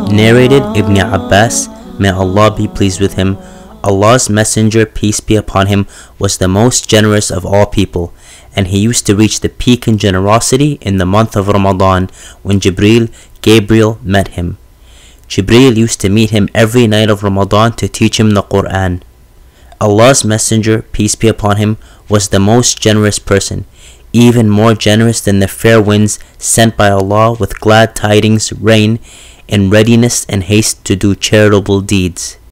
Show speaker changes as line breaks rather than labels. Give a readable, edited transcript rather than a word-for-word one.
Narrated Ibn Abbas, may Allah be pleased with him, Allah's Messenger, peace be upon him, was the most generous of all people, and he used to reach the peak in generosity in the month of Ramadan when Gabriel met him. Jibril used to meet him every night of Ramadan to teach him the Quran. Allah's Messenger, peace be upon him, was the most generous person, even more generous than the fair winds sent by Allah with glad tidings, rain, in readiness and haste to do charitable deeds.